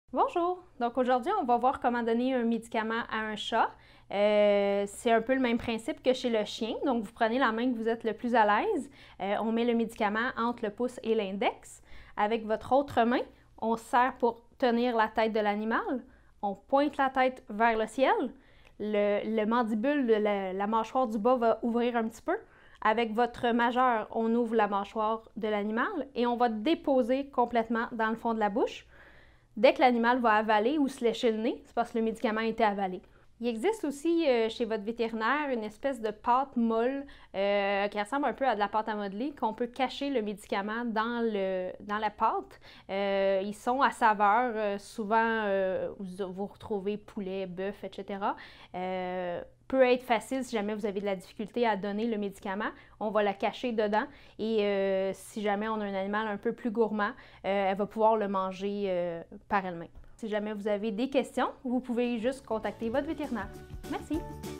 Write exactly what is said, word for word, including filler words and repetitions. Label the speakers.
Speaker 1: Bonjour! Donc aujourd'hui, on va voir comment donner un médicament à un chat. Euh, c'est un peu le même principe que chez le chien. Donc vous prenez la main que vous êtes le plus à l'aise, euh, on met le médicament entre le pouce et l'index. Avec votre autre main, on serre pour tenir la tête de l'animal. On pointe la tête vers le ciel. Le, le mandibule, la, la mâchoire du bas va ouvrir un petit peu. Avec votre majeur, on ouvre la mâchoire de l'animal et on va déposer complètement dans le fond de la bouche. Dès que l'animal va avaler ou se lécher le nez, c'est parce que le médicament a été avalé. Il existe aussi euh, chez votre vétérinaire une espèce de pâte molle euh, qui ressemble un peu à de la pâte à modeler, qu'on peut cacher le médicament dans, le, dans la pâte. Euh, ils sont à saveur, euh, souvent euh, vous, vous retrouvez poulet, bœuf, et cetera. Euh, peut être facile si jamais vous avez de la difficulté à donner le médicament. On va la cacher dedans et euh, si jamais on a un animal un peu plus gourmand, euh, elle va pouvoir le manger euh, par elle-même. Si jamais vous avez des questions, vous pouvez juste contacter votre vétérinaire. Merci!